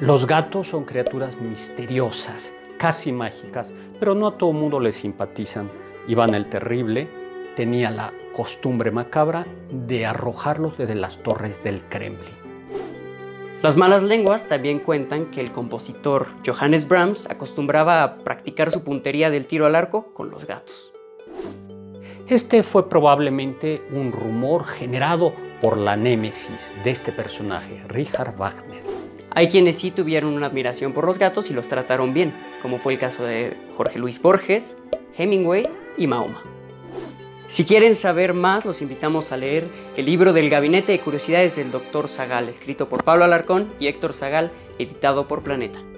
Los gatos son criaturas misteriosas, casi mágicas, pero no a todo mundo les simpatizan. Iván el Terrible tenía la costumbre macabra de arrojarlos desde las torres del Kremlin. Las malas lenguas también cuentan que el compositor Johannes Brahms acostumbraba a practicar su puntería del tiro al arco con los gatos. Este fue probablemente un rumor generado por la némesis de este personaje, Richard Wagner. Hay quienes sí tuvieron una admiración por los gatos y los trataron bien, como fue el caso de Jorge Luis Borges, Hemingway y Mahoma. Si quieren saber más, los invitamos a leer el libro del Gabinete de Curiosidades del Dr. Zagal, escrito por Pablo Alarcón y Héctor Zagal, editado por Planeta.